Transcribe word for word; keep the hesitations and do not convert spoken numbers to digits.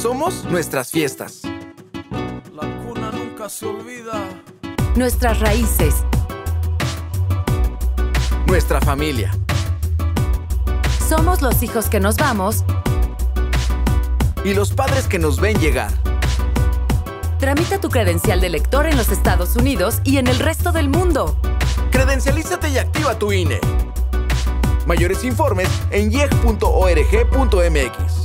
somos nuestras fiestas. La cuna nunca se olvida. Nuestras raíces. Nuestra familia. Somos los hijos que nos vamos. Y los padres que nos ven llegar. Tramita tu credencial de lector en los Estados Unidos y en el resto del mundo. Credencialízate y activa tu I N E. Mayores informes en yeg punto org punto m x.